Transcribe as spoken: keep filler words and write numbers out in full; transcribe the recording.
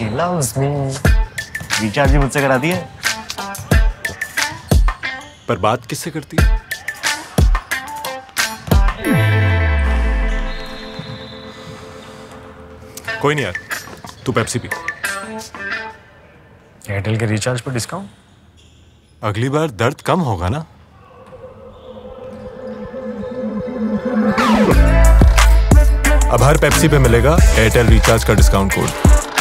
she loves me. Recharge भी मुझसे कराती है। पर बात किससे करती है? कोई नहीं यार, तू पेप्सी पी। एयरटेल के रिचार्ज पर डिस्काउंट? अगली बार दर्द कम होगा ना। अब हर पेप्सी पे मिलेगा एयरटेल रिचार्ज का डिस्काउंट कोड।